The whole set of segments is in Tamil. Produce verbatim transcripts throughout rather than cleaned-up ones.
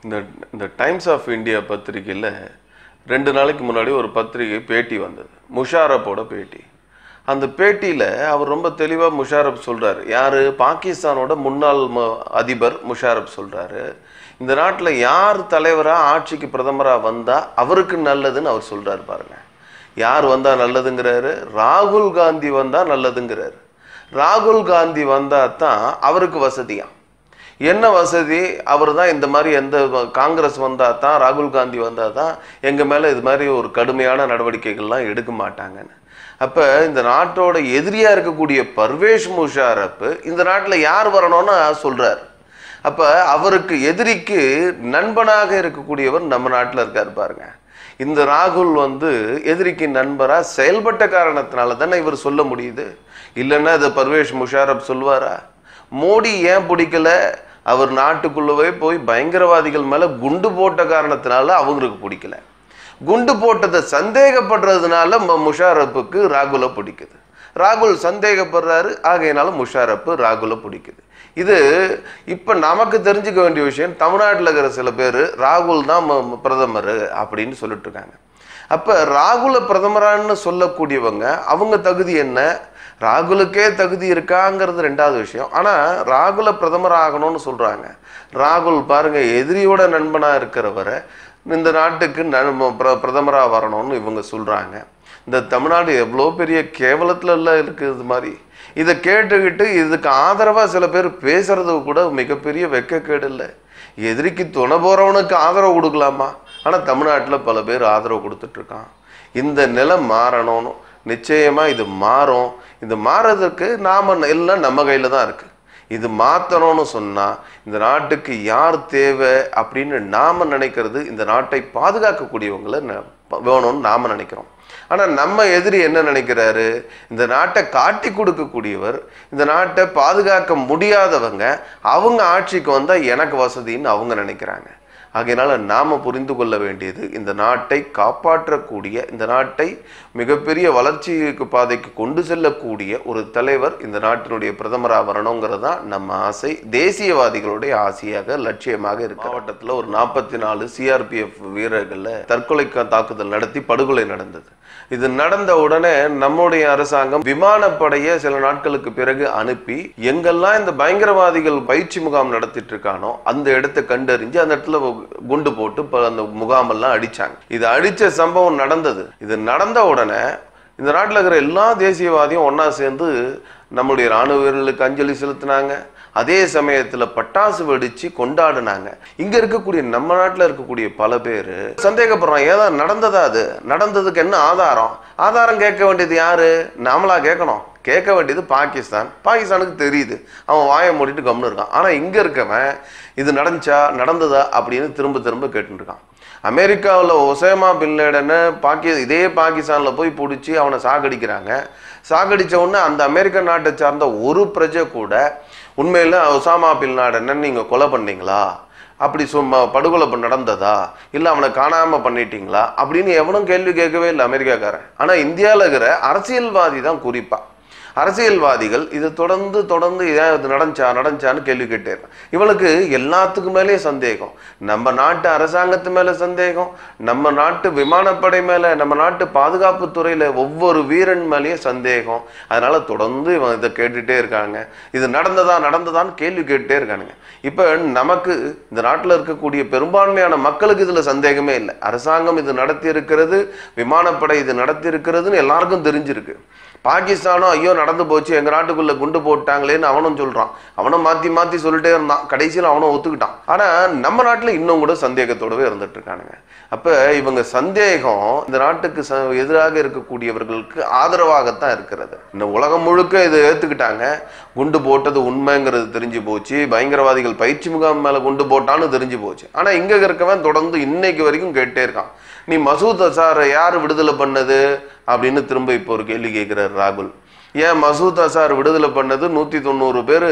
இந்த இந்த டைம்ஸ் ஆஃப் இந்தியா பத்திரிகையில் ரெண்டு நாளைக்கு முன்னாடி ஒரு பத்திரிகை பேட்டி வந்தது, முஷாரப்போட பேட்டி. அந்த பேட்டியில் அவர் ரொம்ப தெளிவாக முஷாரப் சொல்கிறார். யார்? பாகிஸ்தானோட முன்னாள் அதிபர் முஷாரப் சொல்கிறாரு, இந்த நாட்டில் யார் தலைவராக ஆட்சிக்கு பிரதமராக வந்தால் அவருக்கு நல்லதுன்னு அவர் சொல்கிறார். பாருங்கள், யார் வந்தால் நல்லதுங்கிறாரு? ராகுல் காந்தி வந்தால் நல்லதுங்கிறாரு. ராகுல் காந்தி வந்தால் தான் அவருக்கு வசதியாக. என்ன வசதி? அவர் தான் இந்த மாதிரி எந்த காங்கிரஸ் வந்தால் தான், ராகுல் காந்தி வந்தால் தான் எங்கள் மேலே இது மாதிரி ஒரு கடுமையான நடவடிக்கைகள்லாம் எடுக்க மாட்டாங்கன்னு. அப்போ இந்த நாட்டோட எதிரியாக இருக்கக்கூடிய பர்வேஷ் முஷாரப் இந்த நாட்டில் யார் வரணும்னு சொல்கிறார். அப்போ அவருக்கு எதிரிக்கு நண்பனாக இருக்கக்கூடியவர் நம்ம நாட்டில் இருக்கார். பாருங்க, இந்த ராகுல் வந்து எதிரிக்கு நண்பராக செயல்பட்ட காரணத்தினால தானே இவர் சொல்ல முடியுது. இல்லைன்னா அது பர்வேஷ் முஷாரப் சொல்வாரா? மோடி ஏன் பிடிக்கல? அவர் நாட்டுக்குள்ளவே போய் பயங்கரவாதிகள் மேலே குண்டு போட்ட காரணத்தினால அவங்களுக்கு பிடிக்கல. குண்டு போட்டதை சந்தேகப்படுறதுனால முஷாரப்புக்கு ராகுலை பிடிக்குது. ராகுல் சந்தேகப்படுறாரு, ஆகையினால முஷாரப்பு ராகுலை பிடிக்குது. இது இப்போ நமக்கு தெரிஞ்சுக்க வேண்டிய விஷயம். தமிழ்நாட்டில் இருக்கிற சில பேர் ராகுல் தான் பிரதமர் அப்படின்னு சொல்லிட்டு இருக்காங்க. அப்போ ராகுலை பிரதமரான்னு சொல்லக்கூடியவங்க அவங்க தகுதி என்ன? ராகுலுக்கே தகுதி இருக்காங்கிறது ரெண்டாவது விஷயம். ஆனால் ராகுலை பிரதமர் ஆகணும்னு சொல்கிறாங்க. ராகுல் பாருங்க, எதிரியோட நண்பனாக இருக்கிறவரை இந்த நாட்டுக்கு பிரதமராக வரணும்னு இவங்க சொல்கிறாங்க. இந்த தமிழ்நாடு எவ்வளோ பெரிய கேவலத்துல எல்லாம் இருக்குது. இது மாதிரி இதை கேட்டுக்கிட்டு இதுக்கு ஆதரவாக சில பேர் பேசுறது கூட மிகப்பெரிய வெக்கக்கேடு இல்லை. எதிரிக்கு துணை போகிறவனுக்கு ஆதரவு கொடுக்கலாமா? ஆனால் தமிழ்நாட்டில் பல பேர் ஆதரவு கொடுத்துட்ருக்கான். இந்த நிலை மாறணும்னு நிச்சயமாக இது மாறும். இது மாறதுக்கு நாம் எல்லாம் நம்ம கையில் தான் இருக்குது. இது மாற்றணும்னு சொன்னால் இந்த நாட்டுக்கு யார் தேவை அப்படின்னு நாம் நினைக்கிறது, இந்த நாட்டை பாதுகாக்கக்கூடியவங்களை வேணும்னு நாம் நினைக்கிறோம். ஆனால் நம்ம எதிரி என்ன நினைக்கிறாரு? இந்த நாட்டை காட்டி கொடுக்கக்கூடியவர், இந்த நாட்டை பாதுகாக்க முடியாதவங்க, அவங்க ஆட்சிக்கு வந்தால் எனக்கு வசதின்னு அவங்க நினைக்கிறாங்க. ஆகையினால நாம் புரிந்து கொள்ள வேண்டியது, இந்த நாட்டை காப்பாற்றக்கூடிய, இந்த நாட்டை மிகப்பெரிய வளர்ச்சிக்கு பாதைக்கு கொண்டு செல்லக்கூடிய ஒரு தலைவர் இந்த நாட்டினுடைய பிரதமராக வரணுங்கிறது தான் நம்ம ஆசை. தேசியவாதிகளுடைய ஆசையாக, லட்சியமாக இருக்கு. மாவட்டத்தில் ஒரு நாற்பத்தி நாலு சிஆர்பிஎஃப் வீரர்களில் தற்கொலை தாக்குதல் நடத்தி படுகொலை நடந்தது. இது நடந்த உடனே நம்முடைய அரசாங்கம் விமானப்படையை சில நாட்களுக்கு பிறகு அனுப்பி எங்கெல்லாம் இந்த பயங்கரவாதிகள் பயிற்சி முகாம் நடத்திட்டு இருக்கானோ அந்த இடத்தை கண்டறிஞ்சு அந்த இடத்துல குண்டு போட்டு அந்த முகாமெல்லாம் அடிச்சாங்க. இது அடிச்ச சம்பவம் நடந்தது. இது நடந்த உடனே இந்த நாட்டில் இருக்கிற எல்லா தேசியவாதியும் ஒன்னா சேர்ந்து நம்முடைய ராணுவ வீரர்களுக்கு அஞ்சலி செலுத்தினாங்க. அதே சமயத்தில் பட்டாசு வெடிச்சு கொண்டாடினாங்க. இங்க இருக்கக்கூடிய நம்ம நாட்டில் இருக்கக்கூடிய பல பேர் சந்தேகப்படுறான், ஏதா நடந்ததா? அது நடந்ததுக்கு என்ன ஆதாரம்? ஆதாரம் கேட்க வேண்டியது யாரு? நாமளா கேட்கணும்? கேட்க வேண்டியது பாகிஸ்தான். பாகிஸ்தானுக்கு தெரியுது, அவன் வாயை மூடிட்டு கம்னு இருக்கான். ஆனால் இங்கே இருக்கவன் இது நடந்துச்சா, நடந்ததா அப்படின்னு திரும்ப திரும்ப கேட்டுருக்கான். அமெரிக்காவில் ஒசேமா பின் லேடனை பாக்கி இதே பாகிஸ்தானில் போய் பிடிச்சி அவனை சாகடிக்கிறாங்க. சாகடித்த உடனே அந்த அமெரிக்க நாட்டை சார்ந்த ஒரு பிரஜை கூட உண்மையில் ஒசாமா பின் லேடனை நீங்கள் கொலை பண்ணீங்களா, அப்படி சும்மா படுகொலை நடந்ததா, இல்லை அவனை காணாமல் பண்ணிட்டீங்களா அப்படின்னு எவனும் கேள்வி கேட்கவே இல்லை அமெரிக்காக்காரன். ஆனால் இந்தியாவில் இருக்கிற அரசியல்வாதி தான் குறிப்பாக அரசியல்வாதிகள் இது தொடர்ந்து தொடர்ந்து இதான் இது நடந்துச்சா நடந்துச்சான்னு கேள்வி கேட்டேன். இவனுக்கு எல்லாத்துக்கு மேலே சந்தேகம். நம்ம நாட்டு அரசாங்கத்து மேலே சந்தேகம், நம்ம நாட்டு விமானப்படை மேலே, நம்ம நாட்டு பாதுகாப்பு துறையில் ஒவ்வொரு வீரன் மேலேயே சந்தேகம். அதனால தொடர்ந்து இவன் இதை கேட்டுகிட்டே இருக்காங்க. இது நடந்ததா நடந்ததான்னு கேள்வி கேட்டுட்டே இருக்கானுங்க. இப்போ நமக்கு இந்த நாட்டில் இருக்கக்கூடிய பெரும்பான்மையான மக்களுக்கு இதில் சந்தேகமே இல்லை. அரசாங்கம் இது நடத்தி இருக்கிறது, விமானப்படை இது நடத்தி இருக்கிறதுன்னு எல்லாருக்கும் தெரிஞ்சிருக்கு. பாகிஸ்தானும் ஐயோ நடந்து போச்சு, எங்கள் நாட்டுக்குள்ளே குண்டு போட்டாங்களேன்னு அவனும் சொல்கிறான். அவனும் மாற்றி மாற்றி சொல்லிட்டே இருந்தான். கடைசியில் அவனும் ஒத்துக்கிட்டான். ஆனால் நம்ம நாட்டில் இன்னும் கூட சந்தேகத்தோடவே இருந்துட்டு இருக்கானுங்க. அப்போ இவங்க சந்தேகம் இந்த நாட்டுக்கு ச எதிராக இருக்கக்கூடியவர்களுக்கு ஆதரவாகத்தான் இருக்கிறது. இந்த உலகம் முழுக்க இதை ஏற்றுக்கிட்டாங்க. குண்டு போட்டது உண்மைங்கிறது தெரிஞ்சு போச்சு, பயங்கரவாதிகள் பயிற்சி முகாம் மேலே குண்டு போட்டான்னு தெரிஞ்சு போச்சு. ஆனால் இங்கே இருக்கவன் தொடர்ந்து இன்னைக்கு வரைக்கும் கேட்டே இருக்கான், நீ மசூத் அசாரை யார் விடுதலை பண்ணது அப்படின்னு திரும்ப இப்போ ஒரு கேள்வி கேட்குறாரு ராகுல். ஏன் மசூத் அசார் விடுதலை பண்ணது நூற்றி தொண்ணூறு பேர்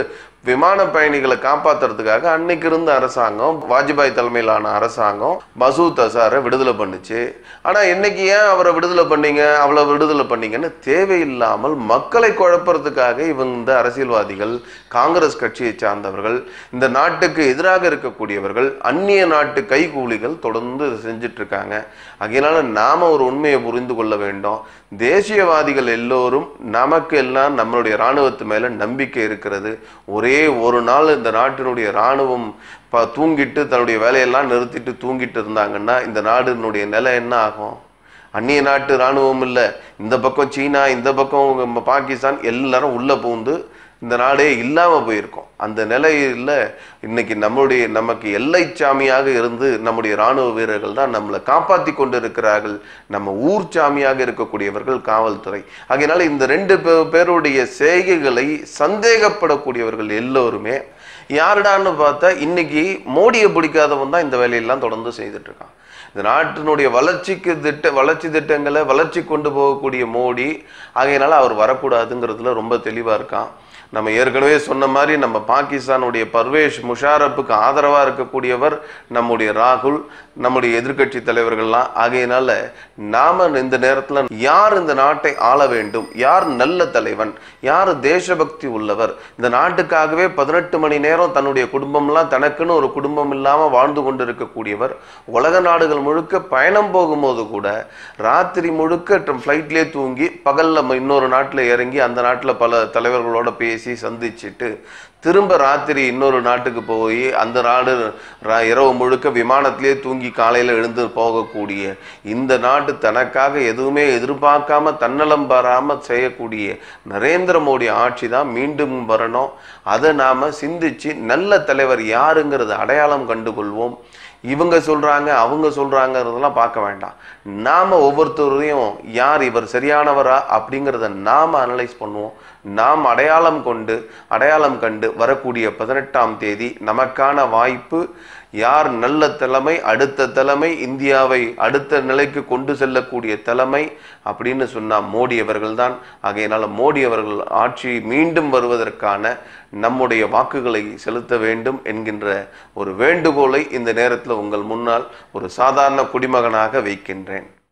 விமான பயணிகளை காப்பாத்துறதுக்காக அன்னைக்கு இருந்த அரசாங்கம், வாஜ்பாய் தலைமையிலான அரசாங்கம் மசூத் அசாரை விடுதலை பண்ணுச்சு. ஆனா இன்னைக்கு ஏன் அவரை விடுதலை பண்ணீங்க, அவளை விடுதலை பண்ணீங்கன்னு தேவையில்லாமல் மக்களை குழப்பறதுக்காக இவங்க இந்த அரசியல்வாதிகள், காங்கிரஸ் கட்சியை சார்ந்தவர்கள், இந்த நாட்டுக்கு எதிராக இருக்கக்கூடியவர்கள், அந்நிய நாட்டு கைகூலிகள் தொடர்ந்து செஞ்சுட்டு இருக்காங்க. அதனால நாம ஒரு உண்மையை புரிந்து கொள்ள வேண்டும். தேசியவாதிகள் எல்லோரும் நமக்கு எல்லாம் நம்மளுடைய இராணுவத்து மேல நம்பிக்கை இருக்கிறது. ஒரே ஒரு நாள் இந்த நாட்டினுடைய இராணுவம் தூங்கிட்டு தன்னுடைய வேலையெல்லாம் நிறுத்திட்டு தூங்கிட்டு இருந்தாங்கன்னா இந்த நாட்டினுடைய நிலை என்ன ஆகும்? அந்நிய நாட்டு இராணுவம் இல்லை, இந்த பக்கம் சீனா, இந்த பக்கம் பாகிஸ்தான் எல்லாரும் உள்ள பூந்து இந்த நாடே இல்லாம போயிருக்கோம். அந்த நிலையில இன்னைக்கு நம்மளுடைய நமக்கு எல்லை சாமியாக இருந்து நம்முடைய இராணுவ வீரர்கள் தான் நம்மளை காப்பாற்றி கொண்டு இருக்கிறார்கள். நம்ம ஊர் சாமியாக இருக்கக்கூடியவர்கள் காவல்துறை. அதனால இந்த ரெண்டு பேருடைய செய்கைகளை சந்தேகப்படக்கூடியவர்கள் எல்லோருமே யாருடான்னு பார்த்தா இன்னைக்கு மோடியை பிடிக்காதவன் தான் இந்த வேலையெல்லாம் தொடர்ந்து செய்துட்டு இருக்கான். இந்த நாட்டினுடைய வளர்ச்சிக்கு திட்ட வளர்ச்சி திட்டங்களை வளர்ச்சி கொண்டு போகக்கூடிய மோடி, ஆகையினால அவர் வரக்கூடாதுங்கிறதுல ரொம்ப தெளிவா இருக்கான். நம்ம ஏற்கனவே சொன்ன மாதிரி நம்ம பாகிஸ்தானுடைய பர்வேஷ் முஷாரப்புக்கு ஆதரவா இருக்கக்கூடியவர் நம்முடைய ராகுல், நம்முடைய எதிர்கட்சி தலைவர்கள்லாம். ஆகையினால நாம இந்த நேரத்துல யார் இந்த நாட்டை ஆள வேண்டும், யார் நல்ல தலைவன், யார் தேசபக்தி உள்ளவர், இந்த நாட்டுக்காகவே பதினெட்டு மணி நேரம் தன்னுடைய குடும்பம்லாம் தனக்குன்னு ஒரு குடும்பம் இல்லாம வாழ்ந்து கொண்டு இருக்கக்கூடியவர், உலக நாடுகள் முழுக்க பயணம் போகும்போது கூட ராத்திரி முழுக்க ஃப்ளைட்லேயே தூங்கி பகல்ல இன்னொரு நாட்டில் இறங்கி அந்த நாட்டில் பல தலைவர்களோட பேசி சந்திச்சுட்டு திரும்ப ராத்திரி இன்னொரு நாட்டுக்கு போய் அந்த நாடு இரவு முழுக்க விமானத்திலே தூங்கி காலையில் எழுந்து போகக்கூடிய இந்த நாட்டு தனக்காக எதுவுமே எதிர்பார்க்காம தன்னலம் பாராம செய்யக்கூடிய நரேந்திர மோடி ஆட்சி தான் மீண்டும் வரணும். அதை நாம சிந்திச்சு நல்ல தலைவர் யாருங்கிறத அடையாளம் கண்டுகொள்வோம். இவங்க சொல்றாங்க அவங்க சொல்றாங்கிறதெல்லாம் பார்க்க வேண்டாம். நாம ஒவ்வொருத்தரையும் யார் இவர் சரியானவரா அப்படிங்கிறத நாம அனலைஸ் பண்ணுவோம். நாம் அடையாளம் கொண்டு அடையாளம் கண்டு வரக்கூடிய பதினெட்டாம் தேதி நமக்கான வாய்ப்பு. யார் நல்ல தலைமை, அடுத்த தலைமை, இந்தியாவை அடுத்த நிலைக்கு கொண்டு செல்லக்கூடிய தலைமை அப்படின்னு சொன்னா மோடி அவர்கள் தான். ஆகையினால மோடி அவர்கள் ஆட்சி மீண்டும் வருவதற்கான நம்முடைய வாக்குகளை செலுத்த வேண்டும் என்கின்ற ஒரு வேண்டுகோளை இந்த நேரத்தில் உங்கள் முன்னால் ஒரு சாதாரண குடிமகனாக வைக்கின்றேன்.